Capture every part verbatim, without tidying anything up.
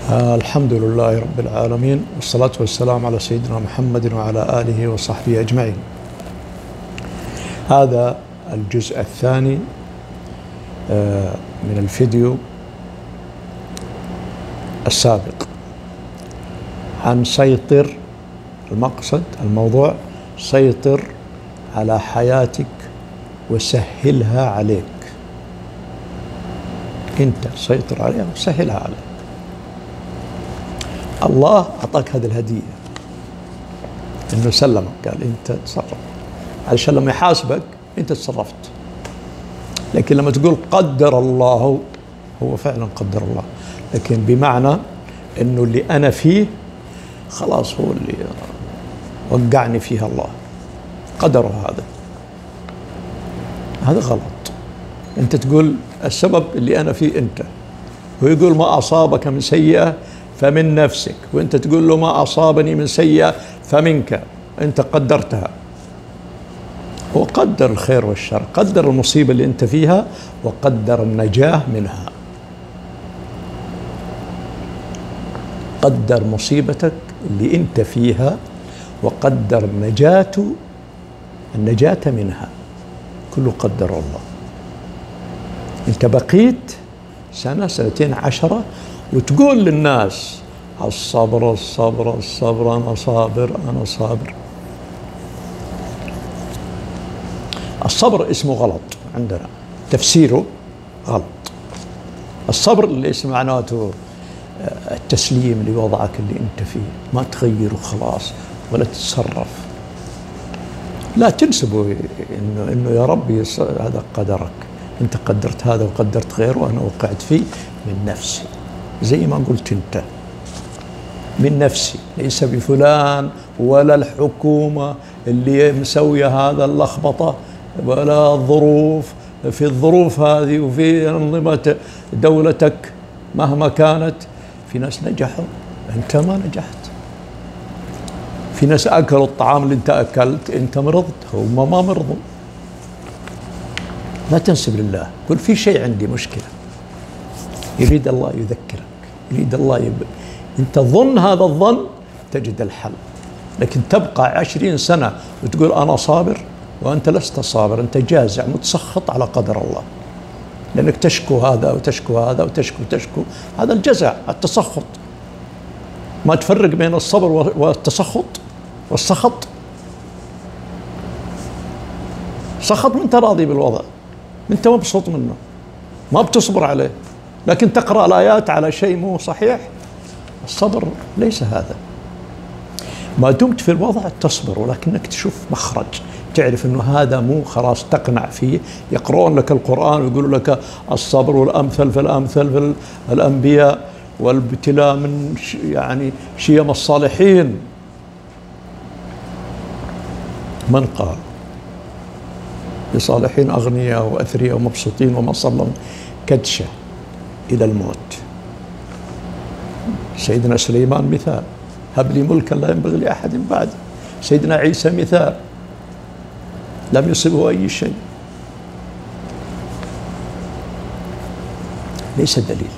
آه الحمد لله رب العالمين، والصلاة والسلام على سيدنا محمد وعلى آله وصحبه أجمعين. هذا الجزء الثاني آه من الفيديو السابق عن سيطر. المقصد الموضوع سيطر على حياتك وسهلها عليك. انت سيطر عليها وسهلها عليك. الله أعطاك هذه الهدية، إنه سلمك، قال أنت تصرف علشان لما يحاسبك أنت تصرفت. لكن لما تقول قدر الله، هو فعلا قدر الله، لكن بمعنى إنه اللي أنا فيه خلاص هو اللي وقعني فيها الله، قدره هذا. هذا غلط. أنت تقول السبب اللي أنا فيه أنت، هو يقول ما أصابك من سيئة فمن نفسك، وانت تقول له ما أصابني من سيئة فمنك، انت قدرتها. هو قدر الخير والشر، قدر المصيبة اللي انت فيها وقدر النجاة منها. قدر مصيبتك اللي انت فيها وقدر النجاة النجاة منها، كله قدر الله. انت بقيت سنة سنتين عشرة وتقول للناس الصبر الصبر الصبر أنا صابر أنا صابر. الصبر اسمه غلط عندنا، تفسيره غلط. الصبر ليس معناته التسليم لوضعك اللي انت فيه، ما تغيره خلاص ولا تتصرف. لا تنسبه انه انه يا ربي هذا قدرك، انت قدرت هذا وقدرت غيره وانا وقعت فيه من نفسي. زي ما قلت انت، من نفسي، ليس بفلان ولا الحكومة اللي مسوية هذا اللخبطة، ولا الظروف. في الظروف هذه وفي أنظمة دولتك مهما كانت، في ناس نجحوا انت ما نجحت. في ناس أكلوا الطعام اللي انت أكلت، انت مرضت، هم ما مرضوا. لا تنسب لله، قل في شيء عندي مشكلة، يريد الله يذكرك، يريد الله يب... انت ظن هذا الظن تجد الحل. لكن تبقى عشرين سنة وتقول أنا صابر وأنت لست صابر، أنت جازع متسخط على قدر الله، لأنك تشكو هذا وتشكو هذا وتشكو تشكو. هذا الجزع، التسخط. ما تفرق بين الصبر والتسخط والسخط. سخط من انت راضي بالوضع، انت مبسوط منه، ما بتصبر عليه، لكن تقرأ الآيات على شيء مو صحيح. الصبر ليس هذا. ما دمت في الوضع تصبر، ولكنك تشوف مخرج، تعرف انه هذا مو خلاص تقنع فيه. يقرؤون لك القرآن ويقولوا لك الصبر والأمثل فالأمثل في الأنبياء، والابتلاء من يعني شيم الصالحين. من قال لصالحين أغنياء وأثرياء ومبسوطين وما صلوا كدشة إلى الموت. سيدنا سليمان مثال، هب لي ملكا لا ينبغي لأحد بعد. سيدنا عيسى مثال، لم يصبه أي شيء. ليس دليل.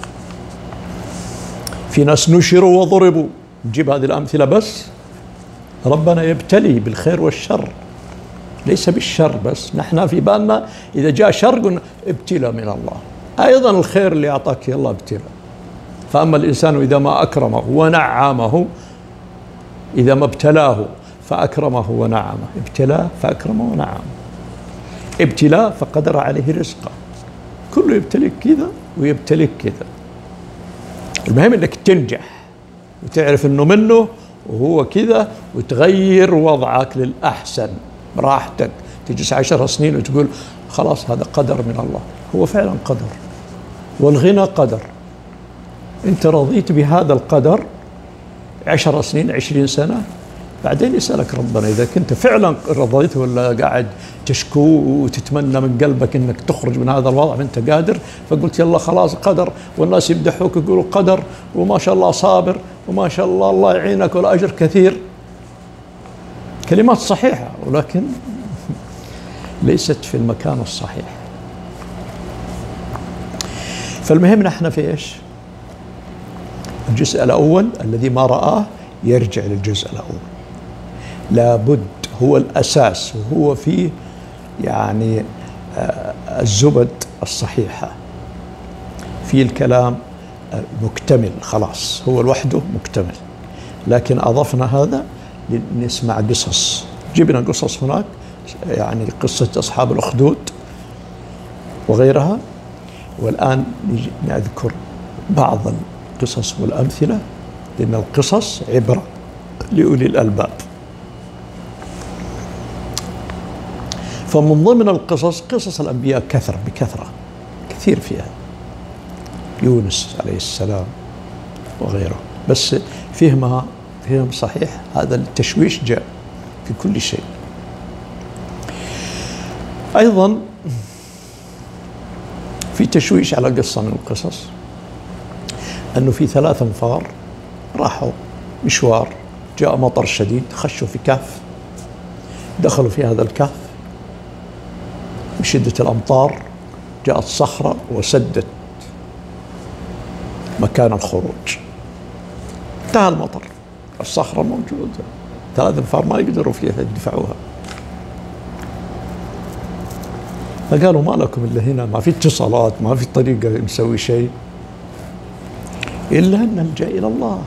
في ناس نشروا وضربوا، نجيب هذه الأمثلة بس. ربنا يبتلي بالخير والشر، ليس بالشر بس. نحن في بالنا إذا جاء شر قلنا ابتلاء من الله. أيضا الخير اللي أعطاك الله ابتلاء. فأما الإنسان إذا ما أكرمه ونعمه، إذا ما ابتلاه فأكرمه ونعمه، ابتلاه فأكرمه ونعمه، ابتلاء فقدر عليه رزقه. كله يبتليك كذا ويبتليك كذا. المهم أنك تنجح وتعرف أنه منه وهو كذا، وتغير وضعك للأحسن براحتك. تجلس عشر سنين وتقول خلاص هذا قدر من الله. هو فعلا قدر، والغنى قدر. انت رضيت بهذا القدر عشر سنين عشرين سنة، بعدين يسألك ربنا إذا كنت فعلا رضيت ولا قاعد تشكو وتتمنى من قلبك انك تخرج من هذا الوضع ما انت قادر. فقلت يلا خلاص قدر، والناس يمدحوك يقولوا قدر وما شاء الله صابر وما شاء الله الله يعينك والأجر كثير. كلمات صحيحة ولكن ليست في المكان الصحيح. فالمهم نحن في ايش؟ الجزء الأول الذي ما رآه يرجع للجزء الأول، لابد هو الأساس وهو فيه يعني الزبد الصحيحة، في الكلام مكتمل خلاص، هو لوحده مكتمل. لكن أضفنا هذا لنسمع قصص، جبنا قصص هناك يعني قصة أصحاب الأخدود وغيرها، والآن نذكر بعض القصص والأمثلة، لأن القصص عبرة لأولي الألباب. فمن ضمن القصص قصص الأنبياء كثرة بكثرة كثير فيها، يونس عليه السلام وغيره، بس فهمها فهم صحيح، هذا التشويش جاء في كل شيء. أيضا في تشويش على قصة من القصص، أنه في ثلاث أنفار راحوا مشوار، جاء مطر شديد، خشوا في كهف، دخلوا في هذا الكهف، بشدة الأمطار جاءت صخرة وسدت مكان الخروج، انتهى المطر، الصخرة موجودة، ثلاث أنفار ما يقدروا فيها يدفعوها. فقالوا ما لكم إلا هنا، ما في اتصالات، ما في طريقة نسوي شيء إلا أن نلجأ إلى الله،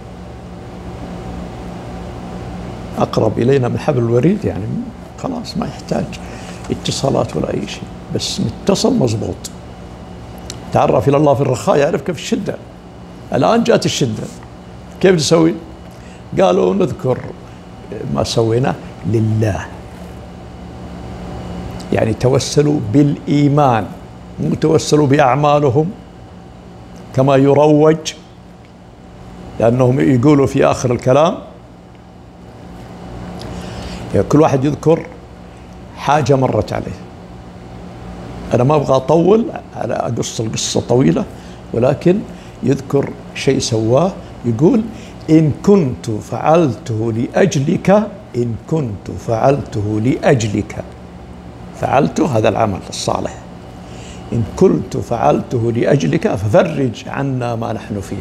أقرب إلينا من حبل الوريد، يعني خلاص ما يحتاج اتصالات ولا أي شيء، بس نتصل مضبوط. تعرف إلى الله في الرخاء يعرفك في الشدة. الآن جاءت الشدة، كيف نسوي؟ قالوا نذكر ما سويناه لله، يعني توسلوا بالإيمان، مو توسلوا بأعمالهم كما يروج، لأنهم يقولوا في آخر الكلام يعني كل واحد يذكر حاجة مرت عليه. أنا ما أبغى أطول على أقص القصة طويلة، ولكن يذكر شيء سواه، يقول إن كنت فعلته لأجلك، إن كنت فعلته لأجلك، فعلته هذا العمل الصالح، إن كنت فعلته لأجلك ففرج عنا ما نحن فيه.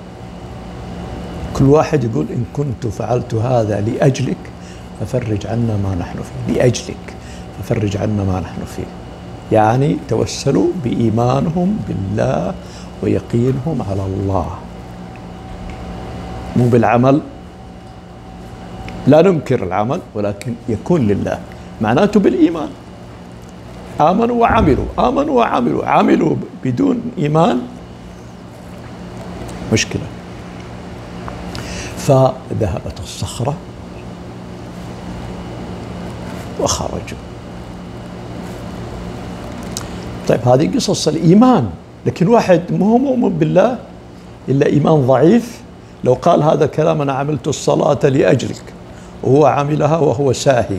كل واحد يقول إن كنت فعلت هذا لأجلك ففرج عنا ما نحن فيه، لأجلك ففرج عنا ما نحن فيه، يعني توسلوا بإيمانهم بالله ويقينهم على الله، مو بالعمل. لا ننكر العمل، ولكن يكون لله، معناته بالإيمان. آمنوا وعملوا، آمنوا وعملوا، عملوا بدون إيمان مشكلة. فذهبت الصخرة وخرجوا. طيب هذه قصص الإيمان، لكن واحد مو مؤمن بالله إلا إيمان ضعيف، لو قال هذا الكلام أنا عملت الصلاة لأجلك وهو عملها وهو ساهي،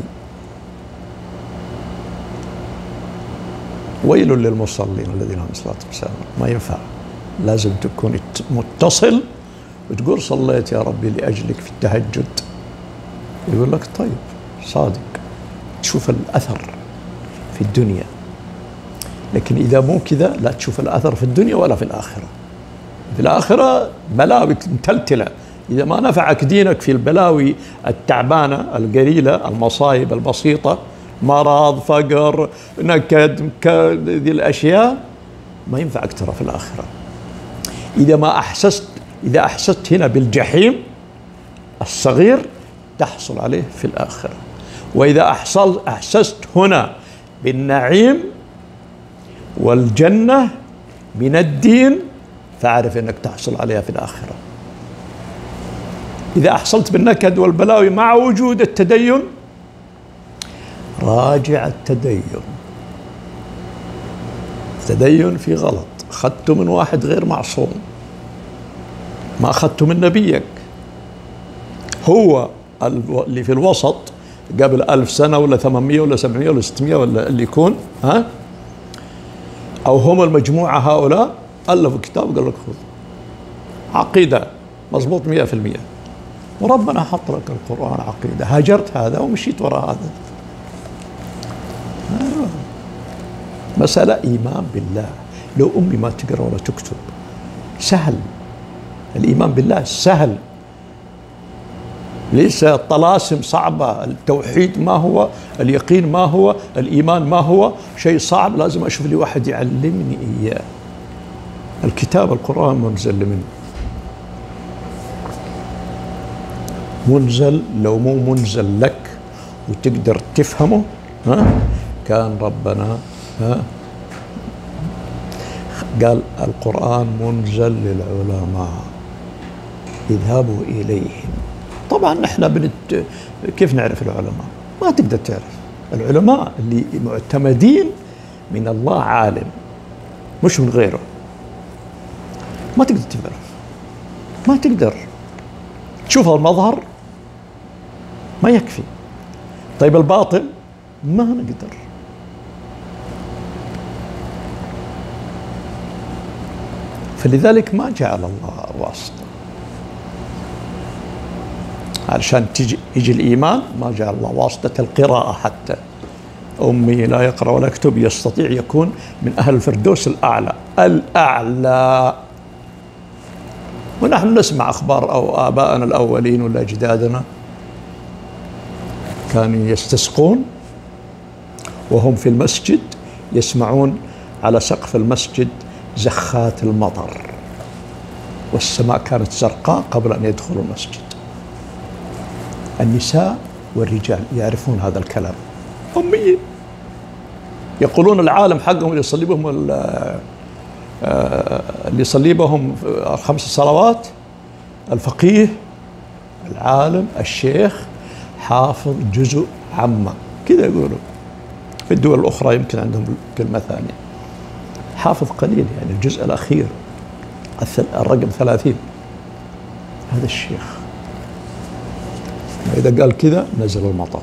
ويل للمصلين الذين هم صلاة السهو. ما ينفع، لازم تكون متصل وتقول صليت يا ربي لأجلك في التهجد، يقول لك طيب صادق، تشوف الأثر في الدنيا. لكن إذا مو كذا لا تشوف الأثر في الدنيا ولا في الآخرة. في الآخرة بلاوي متلتلة، إذا ما نفعك دينك في البلاوي التعبانة القليلة، المصايب البسيطة، مرض، فقر، نكد، هذه الأشياء ما ينفعك ترى في الآخرة. إذا ما أحسست، إذا أحسست هنا بالجحيم الصغير تحصل عليه في الآخرة، وإذا أحصل أحسست هنا بالنعيم والجنة من الدين فاعرف أنك تحصل عليها في الآخرة. إذا أحصلت بالنكد والبلاوي مع وجود التدين راجع التدين. التدين في غلط، أخذته من واحد غير معصوم، ما أخذته من نبيك، هو اللي في الوسط قبل ألف سنة ولا ثمانمائة ولا سبعمائة ولا ستمائة ولا اللي يكون، ها، أو هم المجموعة هؤلاء ألفوا كتاب قال لك خذ عقيدة مضبوط مئة في المئة، وربنا حط لك القرآن عقيدة، هاجرت هذا ومشيت وراء هذا. آه. مسألة إيمان بالله. لو أمي ما تقرأ ولا تكتب سهل الإيمان بالله سهل، ليس الطلاسم صعبة. التوحيد ما هو، اليقين ما هو، الإيمان ما هو، شيء صعب لازم أشوف لي واحد يعلمني إياه. الكتاب القرآن منزل منه، منزل. لو مو منزل لك وتقدر تفهمه ها كان ربنا ها قال القرآن منزل للعلماء اذهبوا إليهم. طبعا نحن بنت كيف نعرف العلماء؟ ما تقدر تعرف. العلماء اللي معتمدين من الله عالم مش من غيره، ما تقدر تعرف، ما تقدر تشوف المظهر، ما يكفي. طيب الباطل ما نقدر. فلذلك ما جعل الله واسطة علشان تيجي يجي الإيمان. ما جعل الله واسطة القراءة، حتى أمي لا يقرأ ولا يكتب يستطيع يكون من أهل الفردوس الأعلى الأعلى. ونحن نسمع أخبار أو آبائنا الأولين ولا أجدادنا كانوا يستسقون وهم في المسجد، يسمعون على سقف المسجد زخات المطر، والسماء كانت زرقاء قبل أن يدخلوا المسجد. النساء والرجال يعرفون هذا الكلام، أميين. يقولون العالم حقهم اللي يصلي بهم اللي يصلي بهم خمس صلوات الفقيه العالم الشيخ حافظ جزء عامة، كذا يقولوا. في الدول الأخرى يمكن عندهم كلمة ثانية، حافظ قليل، يعني الجزء الأخير الرقم ثلاثين. هذا الشيخ إذا قال كذا نزل المطر.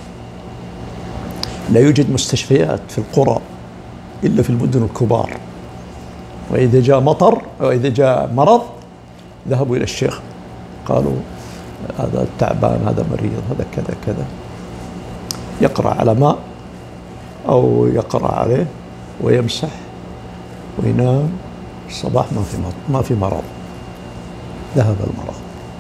لا يوجد مستشفيات في القرى إلا في المدن الكبار، وإذا جاء مطر أو إذا جاء مرض ذهبوا إلى الشيخ، قالوا هذا تعبان، هذا مريض، هذا كذا كذا. يقرأ على ماء أو يقرأ عليه ويمسح وينام. الصباح ما في ما في مرض، ذهب المرض.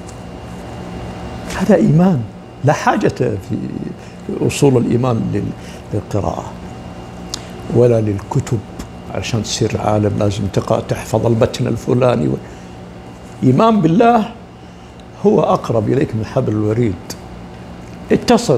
هذا إيمان، لا حاجة في أصول الإيمان للقراءة ولا للكتب عشان تصير عالم لازم تقرأ تحفظ المتن الفلاني. إيمان بالله هو أقرب إليك من حبل الوريد. اتصل،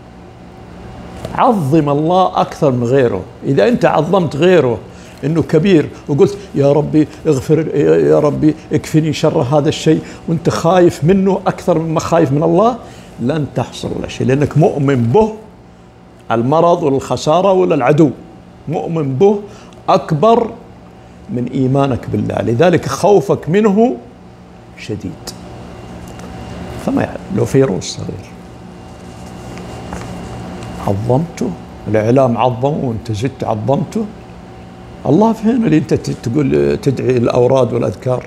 عظم الله أكثر من غيره. إذا أنت عظمت غيره إنه كبير وقلت يا ربي اغفر، يا ربي اكفني شر هذا الشيء، وأنت خايف منه أكثر مما خايف من الله، لن تحصل ولا شيء، لأنك مؤمن به. المرض ولا الخسارة ولا العدو مؤمن به أكبر من إيمانك بالله، لذلك خوفك منه شديد. فما يعني لو فيروس صغير عظمته، الإعلام عظمه وأنت زدت عظمته، الله فين اللي أنت تقول تدعي الأوراد والأذكار؟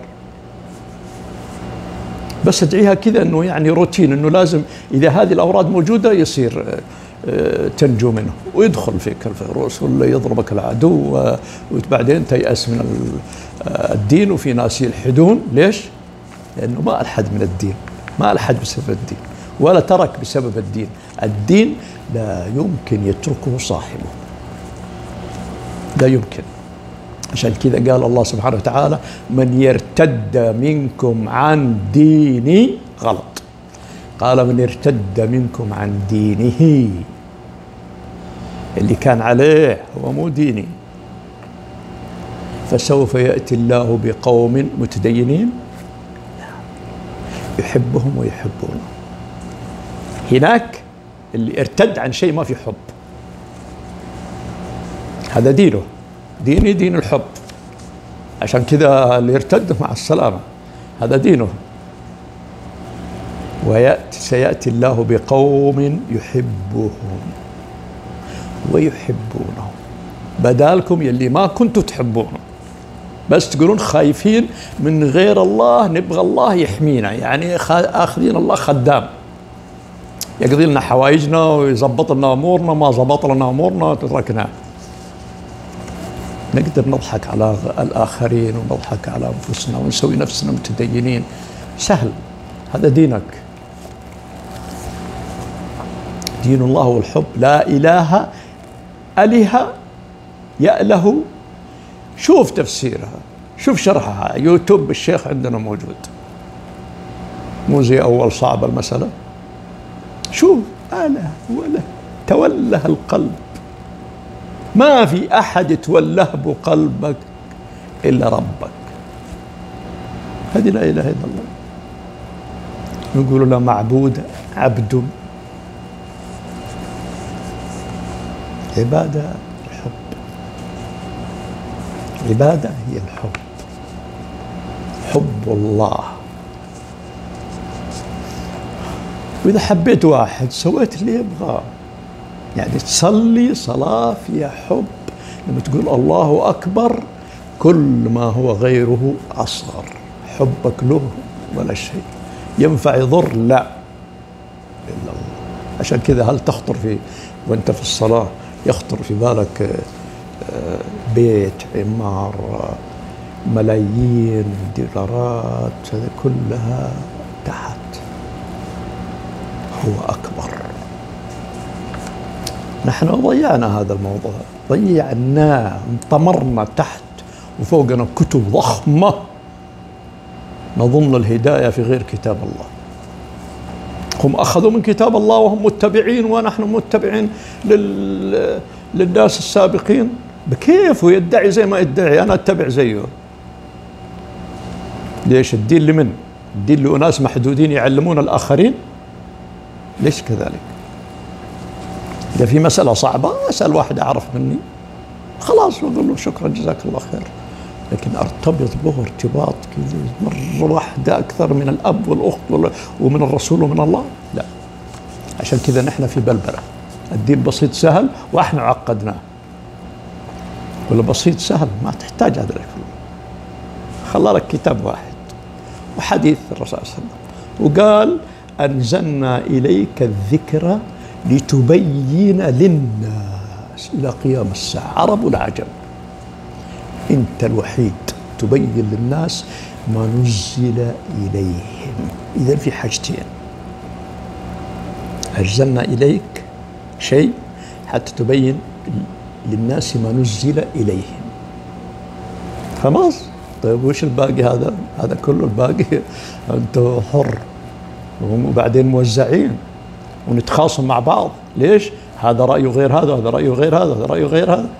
بس ادعيها كذا انه يعني روتين، انه لازم اذا هذه الاوراد موجوده يصير تنجو منه، ويدخل فيك الفيروس ولا يضربك العدو وبعدين تيأس من الدين. وفي ناس يلحدون، ليش؟ لانه ما الحد من الدين، ما الحد بسبب الدين ولا ترك بسبب الدين. الدين لا يمكن يتركه صاحبه، لا يمكن. عشان كذا قال الله سبحانه وتعالى من يرتد منكم عن ديني، غلط، قال من ارتد منكم عن دينه، اللي كان عليه هو مو ديني. فسوف يأتي الله بقوم متدينين يحبهم ويحبونه. هناك اللي ارتد عن شيء ما في حب، هذا دينه، ديني دين الحب. عشان كذا اللي يرتد مع السلامة، هذا دينه. ويأتي سيأتي الله بقوم يحبهم ويحبونه، بدالكم يلي ما كنتوا تحبونه، بس تقولون خايفين من غير الله، نبغى الله يحمينا، يعني آخذين الله خدام يقضي لنا حوائجنا ويزبط لنا أمورنا، ما زبط لنا أمورنا تتركنا. نقدر نضحك على الآخرين ونضحك على أنفسنا ونسوي نفسنا متدينين، سهل. هذا دينك. دين الله والحب. لا إله أله يأله. شوف تفسيرها، شوف شرحها، يوتيوب الشيخ عندنا موجود، مو زي أول صعبة المسألة. شوف أله وله توله القلب، ما في أحد يتوله بقلبك إلا ربك. هذه لا إله إلا الله. نقول لا معبود عبد. عبادة الحب، عبادة هي الحب، حب الله. وإذا حبيت واحد سويت اللي يبغاه، يعني تصلي صلاة فيها حب. لما تقول الله أكبر كل ما هو غيره أصغر، حبك له ولا شيء. ينفع يضر؟ لا إلا الله. عشان كذا هل تخطر في وانت في الصلاة يخطر في بالك بيت، عمار، ملايين دولارات، هذه كلها تحت، هو أكبر. نحن ضيعنا هذا الموضوع، ضيعناه، انطمرنا تحت وفوقنا كتب ضخمة نظن الهداية في غير كتاب الله. هم أخذوا من كتاب الله وهم متبعين، ونحن متبعين لل... للناس السابقين. بكيف ويدعي زي ما يدعي أنا أتبع زيه؟ ليش؟ الدين لمن؟ الدين لأناس محدودين يعلمون الآخرين؟ ليش كذلك؟ إذا في مسألة صعبة أسأل واحد أعرف مني خلاص وأقول له شكرا جزاك الله خير، لكن أرتبط به ارتباط كذا مرة واحدة أكثر من الأب والأخت ومن الرسول ومن الله؟ لا. عشان كذا نحن في بلبلة. الدين بسيط سهل وإحنا عقدناه. ولا بسيط سهل ما تحتاج هذا الكلام. خلى لك كتاب واحد وحديث الرسول صلى الله عليه وسلم، وقال أنزلنا إليك الذكر لتبين للناس إلى قيام الساعة، عرب والعجم. أنت الوحيد تبين للناس ما نزل إليهم. إذا في حاجتين، أنزلنا إليك شيء حتى تبين للناس ما نزل إليهم. خلاص. طيب وش الباقي؟ هذا هذا كله الباقي أنت حر. وبعدين موزعين ونتخاصم مع بعض. ليش؟ هذا رأيه غير هذا، هذا رأيه غير هذا، هذا رأيه غير هذا.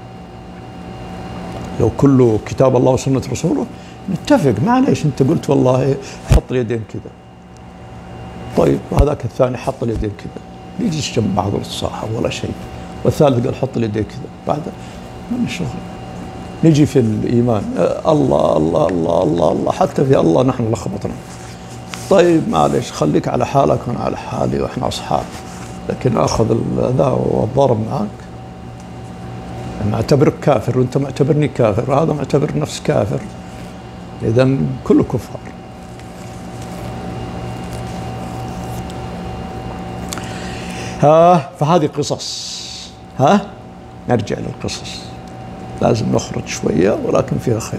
لو كله كتاب الله وسنة رسوله نتفق. معليش أنت قلت والله حط اليدين كذا، طيب هذاك الثاني حط اليدين كذا، نجلس جنب بعض ونتصاحب ولا شيء، والثالث قال حط اليدين كذا، بعد ما لنا شغل. نجي في الإيمان الله الله الله الله الله، حتى في الله نحن لخبطنا. طيب معليش خليك على حالك وأنا على حالي وإحنا أصحاب، لكن أخذ ذا والضرب معك، معتبرك كافر وأنت معتبرني كافر وهذا معتبر نفس كافر، إذا كله كفار. ها فهذه قصص. ها نرجع للقصص، لازم نخرج شوية ولكن فيها خير.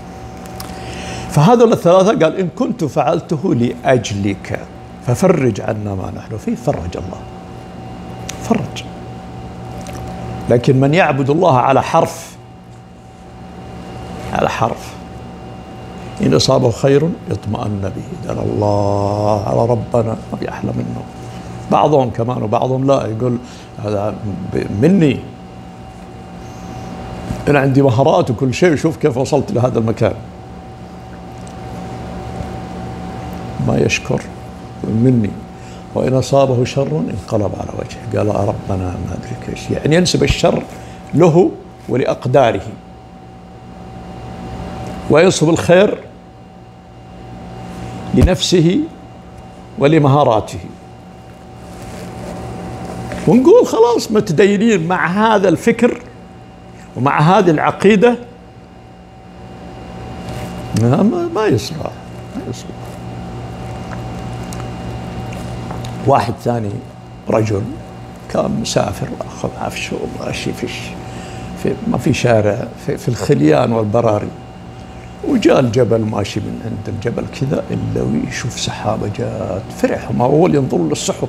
فهذول الثلاثة قال إن كنت فعلته لأجلك ففرج عنا ما نحن فيه. فرج الله، فرج. لكن من يعبد الله على حرف، على حرف، إن أصابه خير اطمأن به، قال الله على ربنا ما في أحلى منه. بعضهم كمان وبعضهم لا، يقول هذا مني، أنا عندي مهارات وكل شيء، شوف كيف وصلت لهذا المكان. ما يشكر مني. وإن أصابه شر انقلب على وجهه، قال ربنا ما أدري إيش، يعني ينسب الشر له ولأقداره، وينسب الخير لنفسه ولمهاراته. ونقول خلاص متدينين مع هذا الفكر ومع هذه العقيدة ما ما يصلح، ما يصلح. واحد ثاني رجل كان مسافر واخذ عفشه وماشي في في ما في شارع في, في الخليان والبراري، وجاء الجبل ماشي من عند الجبل كذا الا ويشوف سحابه جات، فرح ما اول ينظر للسحب.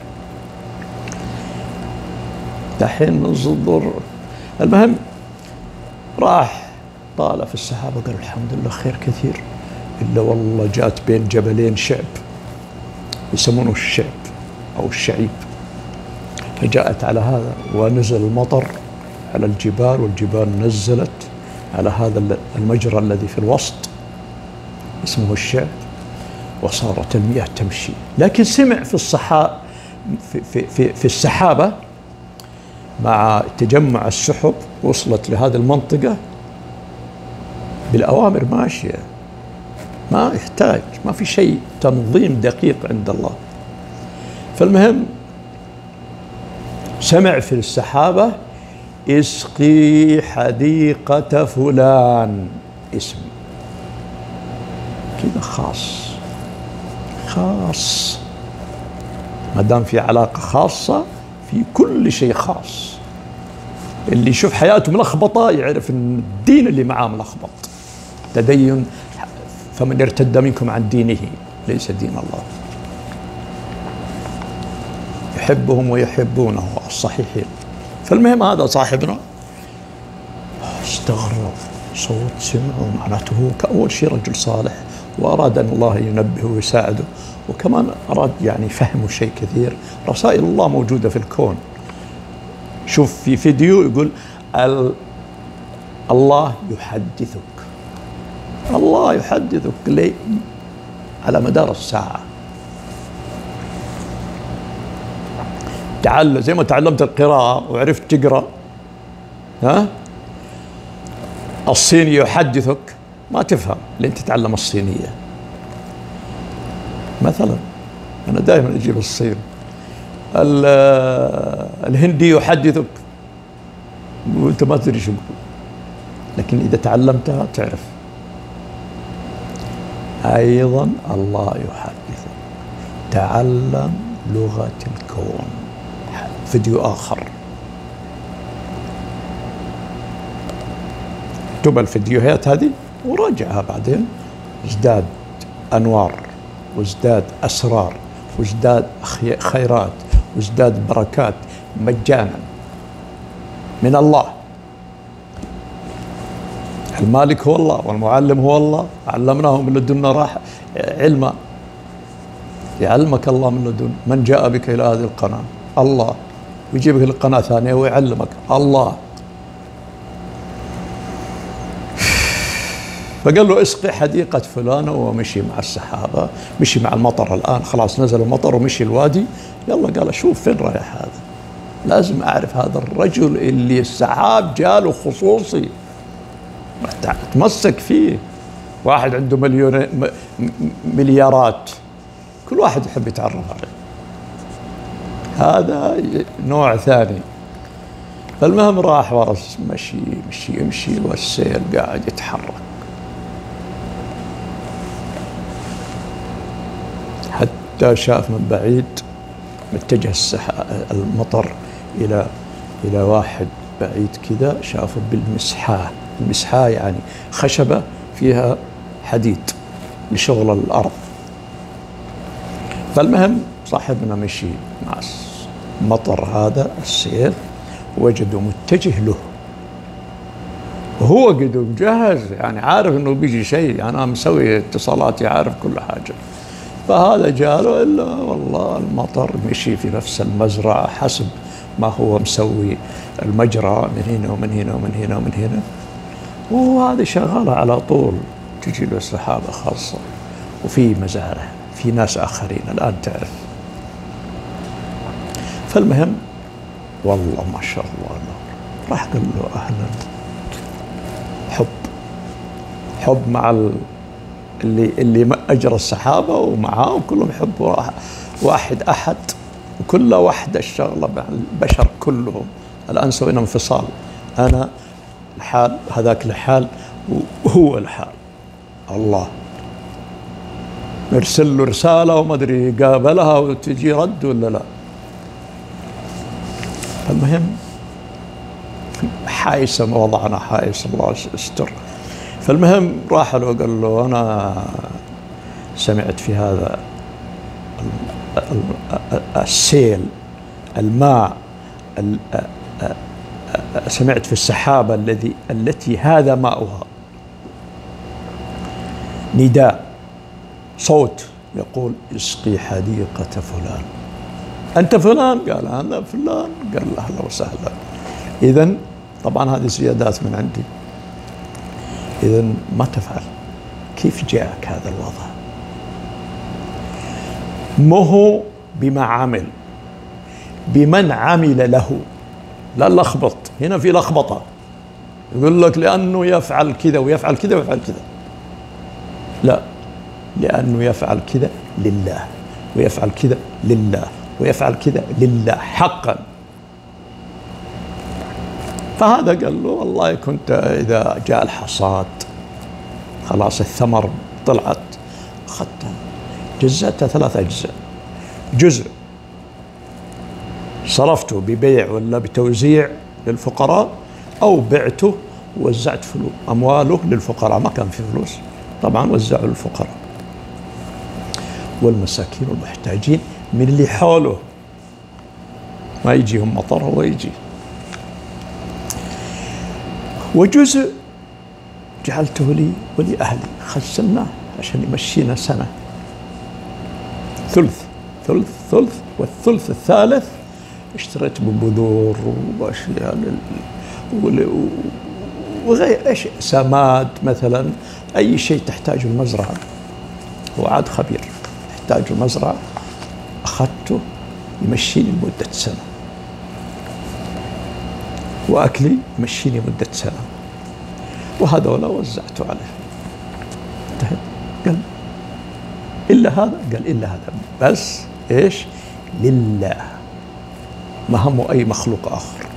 دحين ننظر، المهم راح طالع في السحابه قال الحمد لله خير كثير، الا والله جات بين جبلين شعب يسمونه الشعب او الشعيب، فجاءت على هذا ونزل المطر على الجبال، والجبال نزلت على هذا المجرى الذي في الوسط اسمه الشعب، وصارت المياه تمشي. لكن سمع في الصحاء في, في, في, في السحابة مع تجمع السحب وصلت لهذه المنطقة بالأوامر ماشية، ما يحتاج، ما في شيء تنظيم دقيق عند الله. فالمهم سمع في السحابة اسقي حديقة فلان، اسم كذا خاص خاص، ما دام في علاقة خاصة في كل شيء خاص. اللي يشوف حياته ملخبطة يعرف ان الدين اللي معاه ملخبط، تدين فمن ارتد منكم عن دينه ليس دين الله، يحبهم ويحبونه الصحيحين. فالمهم هذا صاحبنا استغرب صوت سمعه، معناته هو كأول شيء رجل صالح وأراد أن الله ينبهه ويساعده، وكمان أراد يعني فهمه شيء كثير. رسائل الله موجودة في الكون. شوف في فيديو يقول الله يحدثك، الله يحدثك ليه؟ على مدار الساعة. تعلم زي ما تعلمت القراءة وعرفت تقرأ، ها؟ الصيني يحدثك ما تفهم لين تتعلم الصينية. مثلا أنا دائما أجيب الصين. الهندي يحدثك وأنت ما تدري شو يقول، لكن إذا تعلمتها تعرف. أيضا الله يحدثك، تعلم لغة الكون. فيديو آخر اكتب الفيديوهات هذه وراجعها بعدين، ازداد أنوار وازداد أسرار وازداد خيرات وازداد بركات مجانا من الله. المالك هو الله والمعلم هو الله، علمناهم من لدنا راح علما، يعلمك الله من لدن. من جاء بك إلى هذه القناة؟ الله. ويجيبك للقناة ثانية ويعلمك الله. فقال له اسقي حديقة فلانة، ومشي مع السحابة، مشي مع المطر. الآن خلاص نزل المطر ومشي الوادي. يلا قال شوف فين رايح هذا، لازم أعرف هذا الرجل اللي السحاب جاله خصوصي، تمسك فيه. واحد عنده مليون مليارات، كل واحد يحب يتعرف عليه، هذا نوع ثاني. فالمهم راح ورس مشي مشي يمشي والسيل قاعد يتحرك، حتى شاف من بعيد متجه المطر إلى إلى واحد بعيد كذا، شافه بالمسحاه. المسحاه يعني خشبة فيها حديد لشغل الأرض. فالمهم صاحبنا مشي مع المطر هذا السيل، وجده متجه له، وهو قد مجهز يعني عارف انه بيجي شيء، انا مسوي اتصالاتي عارف كل حاجه. فهذا جاله الا والله المطر مشي في نفس المزرعه حسب ما هو مسوي المجرى من هنا ومن هنا ومن هنا ومن هنا، وهذا شغاله على طول، تجي له سحابه خاصه، وفي مزارع في ناس آخرين الآن تعرف. فالمهم والله ما شاء الله راح قال له أهلا، حب حب مع اللي اللي أجرى السحابة ومعاه، وكلهم يحبوا واحد أحد، وكل واحدة الشغلة مع البشر كلهم. الآن سوينا انفصال، أنا الحال هذاك الحال وهو الحال. الله نرسل له رسالة وما أدري قابلها وتجي رد ولا لا. المهم حائسة ما وضعنا حائس الله يستر. فالمهم راح له وقال له أنا سمعت في هذا السيل الماء، سمعت في السحابة الذي التي هذا ماؤها نداء صوت يقول اسقي حديقة فلان. أنت فلان؟ قال أنا فلان. قال أهلا وسهلا. إذن طبعا هذه زيادات من عندي. إذن ما تفعل. كيف جاءك هذا الوضع؟ مو هو بما عمل، بمن عمل له. لا لخبط، هنا في لخبطة. يقول لك لأنه يفعل كذا ويفعل كذا ويفعل كذا. لا، لأنه يفعل كذا لله، ويفعل كذا لله، ويفعل كذا لله حقا. فهذا قال له والله كنت إذا جاء الحصاد خلاص الثمر طلعت أخذتها جزأتها ثلاثة أجزاء. جزء صرفته ببيع ولا بتوزيع للفقراء، أو بعته ووزعت فلوس أمواله للفقراء، ما كان في فلوس طبعا وزعوا للفقراء والمساكين والمحتاجين من اللي حوله، ما يجيهم مطر هو يجي. وجزء جعلته لي ولأهلي، خزناه عشان يمشينا سنة. ثلث ثلث ثلث والثلث الثالث اشتريت ببذور واشياء وغير ايش، سماد مثلا، اي شيء تحتاجه المزرعه. هو عاد خبير، يحتاج المزرعه اخذته يمشيني لمده سنه، واكلي يمشيني مده سنه، وهذولا وزعته عليه. انتهت. قال الا هذا، قال الا هذا بس ايش؟ لله، ما همه اي مخلوق اخر.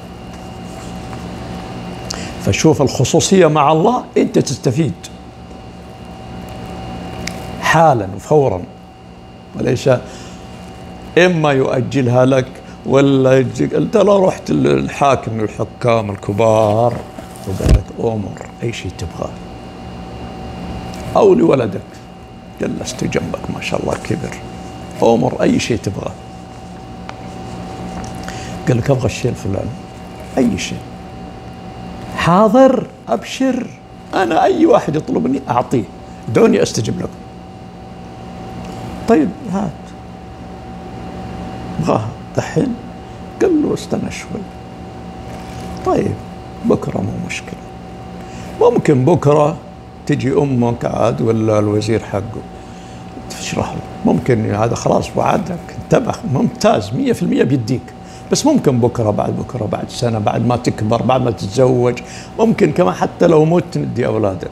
فشوف الخصوصيه مع الله، انت تستفيد حالا وفورا، وليس اما يؤجلها لك ولا يجيك. انت لو رحت للحاكم من الحكام الكبار وقال لك امر اي شيء تبغاه، او لولدك جلست جنبك ما شاء الله كبر، امر اي شيء تبغاه، قال لك ابغى الشيء الفلاني، اي شيء، حاضر ابشر، انا اي واحد يطلبني اعطيه، دعوني استجب لكم. طيب هات، ابغاها دحين؟ قال له استنى شوي. طيب بكره مو مشكله، ممكن بكره تجي امك عاد ولا الوزير حقه تشرح له، ممكن هذا خلاص وعدك انتبه، ممتاز مية في المية بيديك، بس ممكن بكره بعد بكره بعد سنه بعد ما تكبر بعد ما تتزوج، ممكن كمان حتى لو مت ندي اولادك.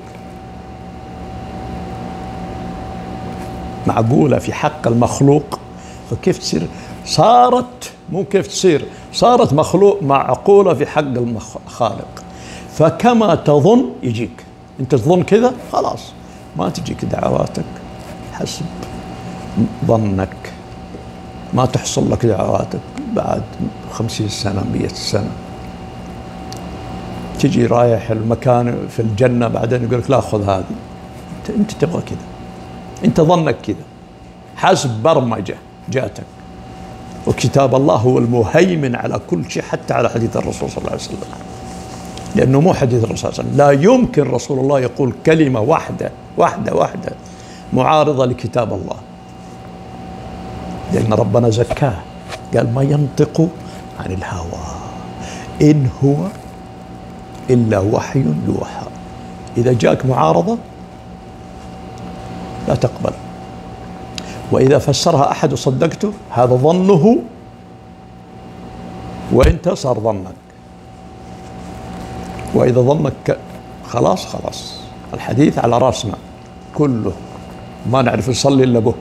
معقوله في حق المخلوق؟ فكيف تصير صارت، مو كيف تصير، صارت مخلوق معقوله في حق الخالق. فكما تظن يجيك، انت تظن كذا خلاص ما تجيك دعواتك حسب ظنك، ما تحصل لك دعواتك بعد خمسين سنة مية سنة. تجي رايح المكان في الجنة بعدين يقول لك لا خذ هذه، انت, انت تبغى كذا، انت ظنك كذا حسب برمجة جاتك. وكتاب الله هو المهيمن على كل شيء، حتى على حديث الرسول صلى الله عليه وسلم، لأنه مو حديث الرسول صلى الله عليه وسلم، لا يمكن رسول الله يقول كلمة واحدة واحدة واحدة معارضة لكتاب الله، لأن ربنا زكاه، قال ما ينطق عن الهوى إن هو إلا وحي يوحى. إذا جاءك معارضة لا تقبل، وإذا فسرها أحد وصدقته هذا ظنه وإنت صار ظنك، وإذا ظنك خلاص خلاص الحديث على راسنا كله، ما نعرف نصلي إلا به.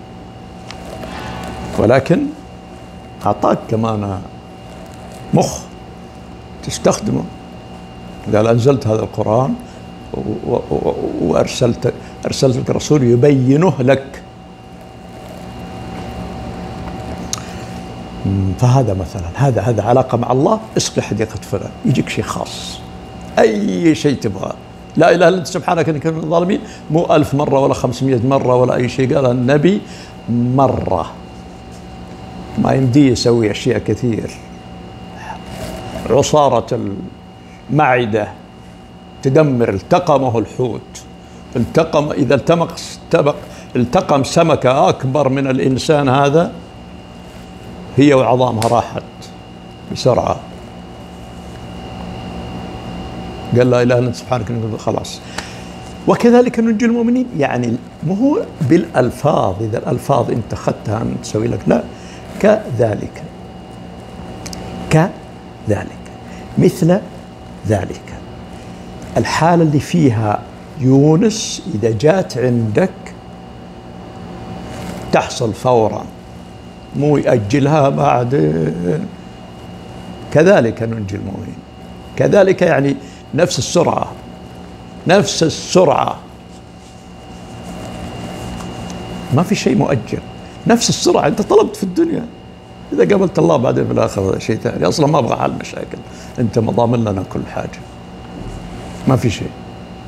ولكن أعطاك كمان مخ تستخدمه، قال أنزلت هذا القرآن وأرسلت أرسلت لك رسول يبينه لك. فهذا مثلا هذا هذا علاقة مع الله، اسقي حديقة فلان، يجيك شيء خاص. أي شيء تبغى. لا إله إلا أنت سبحانك إني كنت من الظالمين مو ألف مرة ولا خمسمائة مرة ولا أي شيء، قالها النبي مرة. ما يمديه يسوي أشياء كثير. عصارة المعدة تدمر، التقمه الحوت، التقم إذا التمق التقم سمكة أكبر من الإنسان هذا هي وعظامها راحت بسرعة. قال لا إله إلا أنت سبحانك خلاص. وكذلك ننجي المؤمنين، يعني مو هو بالألفاظ، إذا الألفاظ أنت أخذتها أن تسوي لك، لا، كذلك كذلك مثل ذلك. الحالة اللي فيها يونس إذا جات عندك تحصل فورا، مو يأجلها بعد. كذلك ننجي المؤمنين، كذلك يعني نفس السرعة، نفس السرعة، ما في شيء مؤجل، نفس السرعة. أنت طلبت في الدنيا، إذا قابلت الله بعدين في الآخرة شيء ثاني. أصلا ما أبغى حل مشاكل، أنت مضامن لنا كل حاجة، ما في شيء.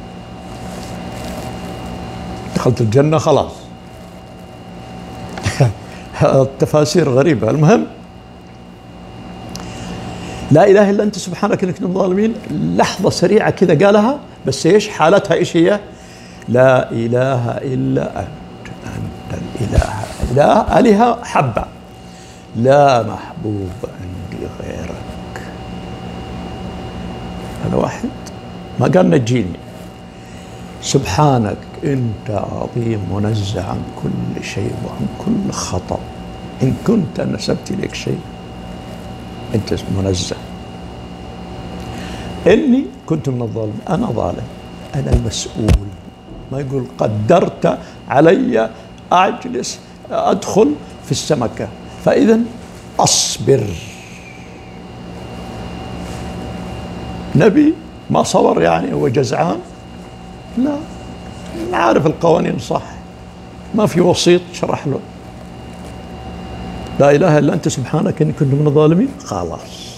دخلت الجنة خلاص. التفاسير غريبة. المهم لا إله إلا أنت سبحانك إنك من الظالمين، لحظة سريعة كذا قالها، بس إيش حالتها؟ إيش هي؟ لا إله إلا أنت، أنت الإله. لا آلهة حبة، لا محبوب عندي غيرك. هذا واحد ما قال نجيني. سبحانك أنت عظيم منزه عن كل شيء وعن كل خطأ. إن كنت نسبت إليك شيء أنت منزه. إني كنت من الظالمين، أنا ظالم، أنا المسؤول. ما يقول قدرت علي أجلس أدخل في السمكة، فإذا أصبر. نبي ما صبر يعني هو جزعان؟ لا، عارف القوانين صح، ما في وسيط شرح له. لا إله إلا أنت سبحانك إني كنت من الظالمين، خلاص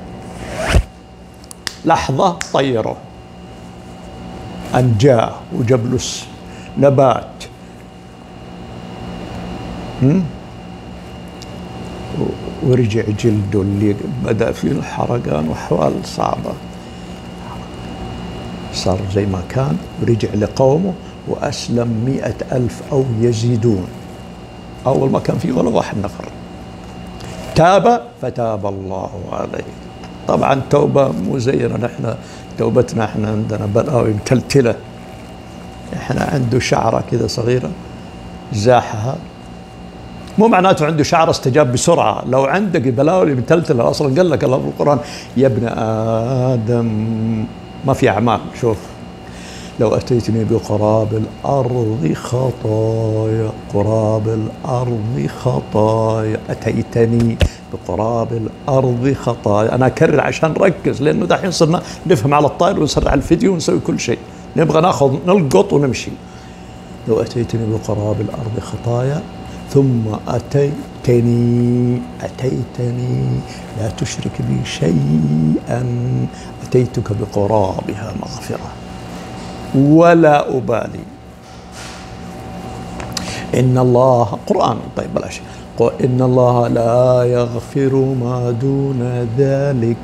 لحظة طيره، أنجاه وجاب له نبات ورجع جلده اللي بدأ فيه الحرقان وأحوال صعبة، صار زي ما كان، ورجع لقومه وأسلم مئة ألف أو يزيدون. أول ما كان فيه ولا واحد نفر. تاب فتاب الله عليه. طبعا توبة مو زينا نحن، توبتنا احنا عندنا بلاوي متلتلة. احنا عنده شعرة كذا صغيرة زاحها، مو معناته عنده شعر استجاب بسرعة. لو عندك بلاوي متلتلة أصلا قال لك الله في القرآن يا ابن آدم ما في أعمال. شوف لو أتيتني بقراب الأرض خطايا، قراب الأرض خطايا، أتيتني بقراب الأرض خطايا. أنا أكرر عشان نركز، لأنه دحين صرنا نفهم على الطاير ونسرع الفيديو ونسوي كل شيء، نبغى ناخذ نلقط ونمشي. لو أتيتني بقراب الأرض خطايا ثم أتيتني أتيتني لا تشرك بي شيئا أتيتك بقرابها مغفرة ولا أبالي. إن الله قرآن، طيب بلاش، إن الله لا يغفر ما دون ذلك.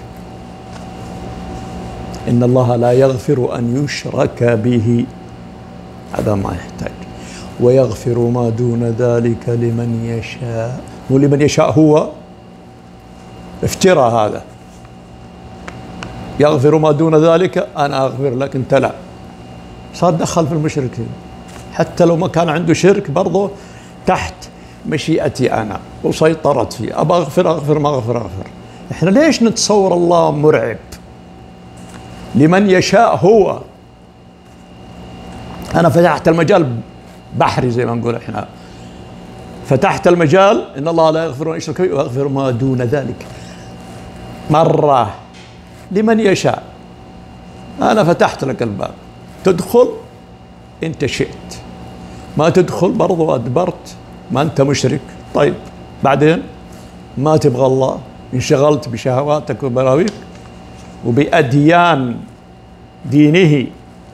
إن الله لا يغفر أن يشرك به، هذا ما يحتاج، ويغفر ما دون ذلك لمن يشاء. مو لمن يشاء هو افتراء، هذا يغفر ما دون ذلك أنا أغفر لك، أنت لا. صار دخل في المشركين، حتى لو ما كان عنده شرك برضه تحت مشيئتي أنا وسيطرت فيه. أبى أغفر أغفر، ما أغفر أغفر. إحنا ليش نتصور الله مرعب؟ لمن يشاء هو. أنا فتحت المجال بحري زي ما نقول إحنا، فتحت المجال. إن الله لا يغفر أن يشرك به ويغفر ما دون ذلك مرة لمن يشاء. أنا فتحت لك الباب، تدخل أنت شئت، ما تدخل برضو أدبرت، ما أنت مشرك. طيب بعدين ما تبغى الله، انشغلت بشهواتك وبراويك وبأديان دينه.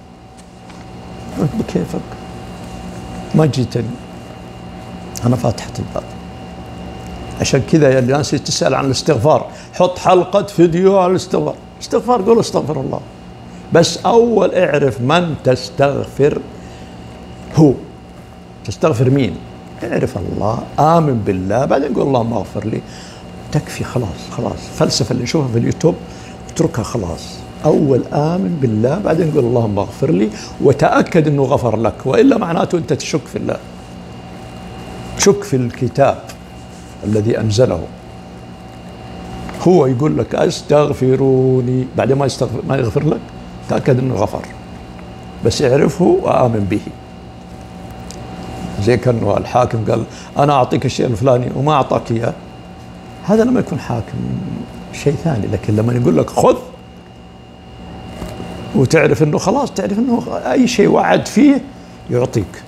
بكيفك، ما جيتني، أنا فاتحة الباب. عشان كذا يا الناس تسأل عن الاستغفار، حط حلقة فيديو على الاستغفار. استغفار قول استغفر الله، بس أول اعرف من تستغفر هو. تستغفر مين؟ اعرف الله، آمن بالله، بعدين قول اللهم اغفر لي. تكفي خلاص خلاص. الفلسفة اللي نشوفها في اليوتيوب اتركها خلاص. أول آمن بالله، بعدين قول اللهم اغفر لي، وتأكد أنه غفر لك، وإلا معناته أنت تشك في الله، تشك في الكتاب الذي أنزله. هو يقول لك استغفروني، بعدين ما يستغفر ما يغفر لك، تأكد أنه غفر، بس اعرفه وآمن به. زي كأنه الحاكم قال أنا أعطيك الشيء الفلاني وما أعطاك إياه، هذا لما يكون حاكم شيء ثاني. لكن لما يقول لك خذ وتعرف أنه خلاص، تعرف أنه أي شيء وعد فيه يعطيك.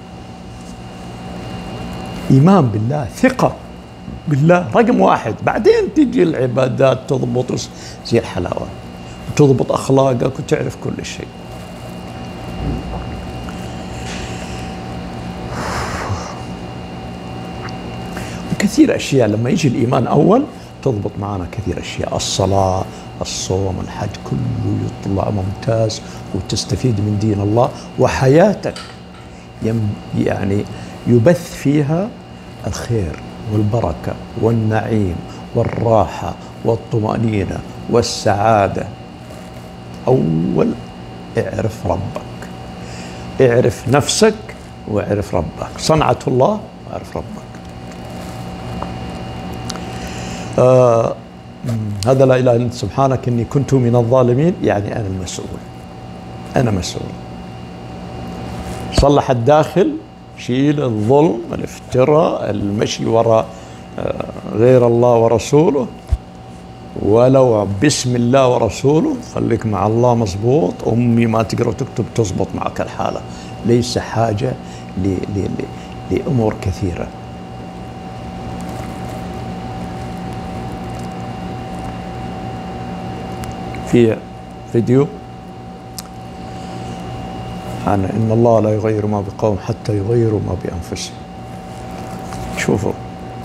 إيمان بالله، ثقة بالله رقم واحد، بعدين تجي العبادات تضبط زي الحلاوة، وتضبط أخلاقك وتعرف كل شيء. وكثير أشياء لما يجي الإيمان أول تضبط معنا كثير أشياء، الصلاة، الصوم، الحج، كله يطلع ممتاز، وتستفيد من دين الله، وحياتك يعني يبث فيها الخير والبركة والنعيم والراحة والطمأنينة والسعادة. أول اعرف ربك، اعرف نفسك واعرف ربك، صنعة الله واعرف ربك. آه هذا لا إله إلا أنت سبحانك إني كنت من الظالمين، يعني أنا المسؤول، أنا مسؤول. صلح الداخل، شيل الظلم، الافتراء، المشي وراء غير الله ورسوله، ولو بسم الله ورسوله، خليك مع الله مظبوط. أمي ما تقرأ وتكتب تظبط معك الحالة، ليس حاجة ل ل ل لأمور كثيرة. في فيديو عن إن الله لا يغير ما بقوم حتى يغيروا ما بأنفسهم. شوفوا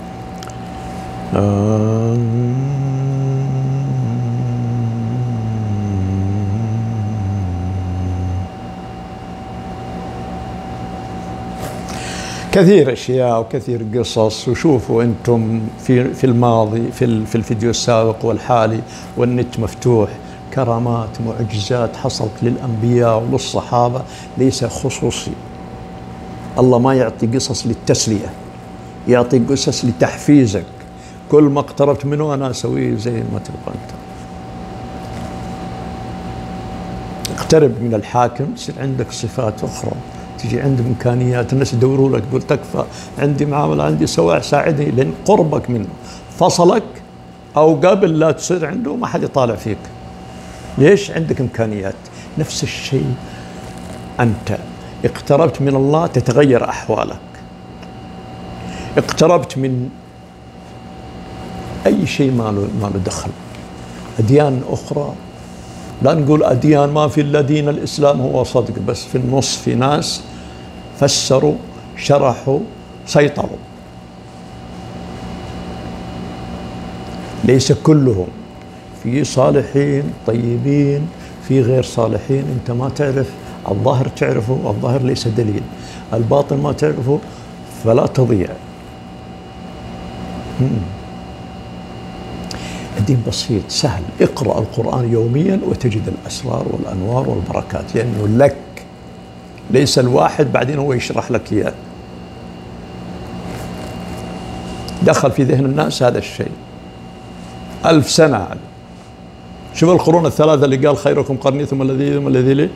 كثير أشياء وكثير قصص. وشوفوا أنتم في في الماضي، في في الفيديو السابق والحالي، والنت مفتوح، كرامات، معجزات حصلت للأنبياء وللصحابة، ليس خصوصي. الله ما يعطي قصص للتسلية، يعطي قصص لتحفيزك. كل ما اقتربت منه أنا أسويه زي ما تبغى أنت. اقترب من الحاكم، تصير عندك صفات أخرى، تجي عندك إمكانيات، الناس يدوروا لك، تقول تكفى، عندي معاملة، عندي سواع، ساعدني، لأن قربك منه. فصلك أو قبل لا تصير عنده ما حد يطالع فيك. ليش؟ عندك إمكانيات. نفس الشيء أنت اقتربت من الله تتغير أحوالك. اقتربت من أي شيء ما له ما له دخل، أديان أخرى، لا نقول أديان ما في إلا دين الإسلام، هو صدق، بس في النص في ناس فسروا، شرحوا، سيطروا. ليس كلهم، في صالحين طيبين، في غير صالحين. أنت ما تعرف، الظاهر تعرفه، الظاهر ليس دليل، الباطن ما تعرفه فلا تضيع. مم. الدين بسيط سهل. اقرأ القرآن يوميا وتجد الأسرار والأنوار والبركات، لأنه لك، ليس الواحد بعدين هو يشرح لك إياه. دخل في ذهن الناس هذا الشيء ألف سنة. شوف القرون الثلاثة اللي قال خيركم قرني ثم الذي ثم الذي لي،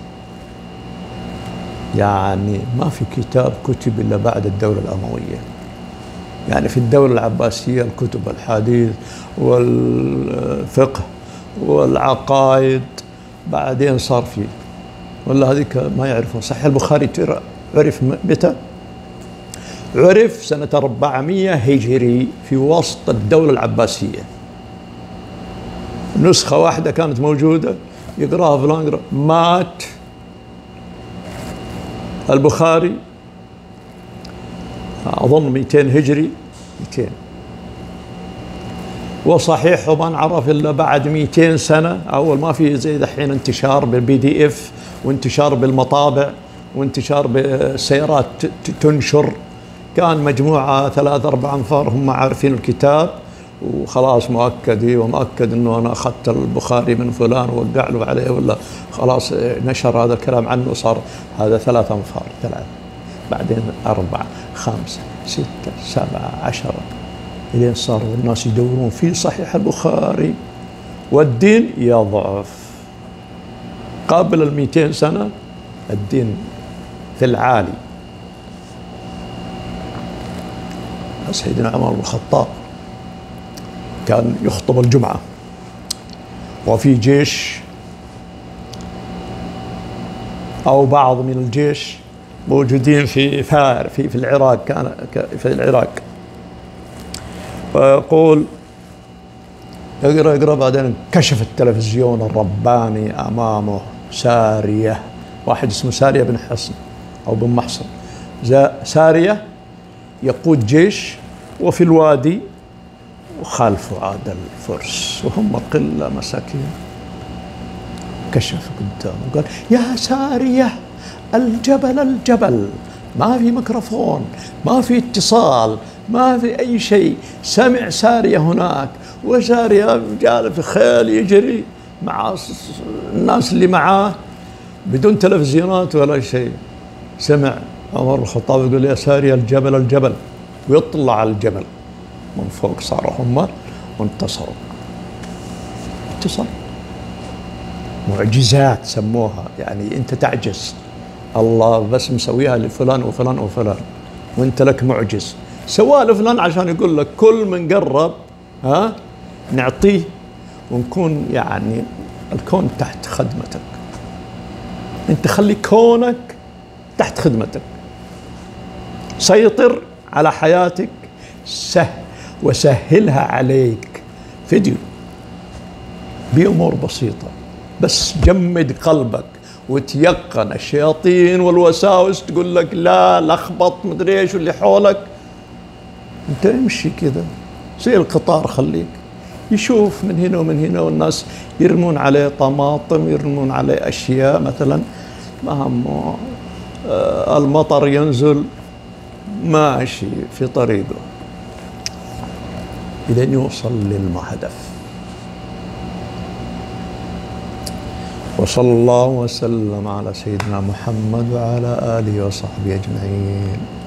يعني ما في كتاب كتب إلا بعد الدولة الأموية. يعني في الدولة العباسية الكتب، الحديث والفقه والعقائد، بعدين صار فيه، ولا هذيك ما يعرفون. صحيح البخاري عرف متى؟ عرف سنة أربعمائة هجري في وسط الدولة العباسية. نسخة واحدة كانت موجودة يقراها فلان يقرأ. مات البخاري أظن مئتين هجري، مئتين، وصحيحه ما نعرف إلا بعد مئتين سنة. أول ما في زي دحين انتشار بالبي دي إف وانتشار بالمطابع وانتشار بالسيارات تنشر، كان مجموعة ثلاث أربع أنفار هم عارفين الكتاب وخلاص مؤكد ومؤكد إنه أنا أخذت البخاري من فلان ووقع له عليه، ولا خلاص نشر هذا الكلام عنه، صار هذا ثلاث أنفار، ثلاثة، بعدين أربعة، خمسة، ستة، سبعة، عشرة، إلين صاروا الناس يدورون في صحيح البخاري والدين يضعف. قبل المئتين سنة الدين في العالي. سيدنا عمر بن الخطاب كان يخطب الجمعة وفي جيش أو بعض من الجيش موجودين في فار في في العراق، كان في العراق، ويقول يقرأ يقرأ بعدين كشف التلفزيون الرباني أمامه سارية، واحد اسمه سارية بن حصن أو بن محصن، سارية يقود جيش وفي الوادي وخلفه عاد الفرس وهم قلة مساكين. كشف قدامه قال يا سارية الجبل الجبل، ما في ميكروفون، ما في اتصال، ما في أي شيء. سمع سارية هناك، وسارية جال في خيل يجري مع الناس اللي معاه بدون تلفزيونات ولا شيء. سمع عمر بن الخطاب يقول يا سارية الجبل الجبل، ويطلع على الجبل من فوق، صاروا هم وانتصروا. انتصر. معجزات سموها، يعني انت تعجز، الله بس مسويها لفلان وفلان وفلان وانت لك معجز، سواها لفلان عشان يقول لك كل من قرب ها نعطيه ونكون يعني الكون تحت خدمتك، انت خلي كونك تحت خدمتك، سيطر على حياتك، سه وسهلها عليك. فيديو بأمور بسيطة، بس جمد قلبك وتيقن. الشياطين والوساوس تقول لك لا لخبط مدري ايش واللي حولك، انت امشي كذا زي القطار، خليك يشوف من هنا ومن هنا، والناس يرمون عليه طماطم، يرمون عليه اشياء مثلا، مهما المطر ينزل ماشي في طريقه إلى أن يوصل للهدف. وصلى الله وسلم على سيدنا محمد وعلى آله وصحبه أجمعين.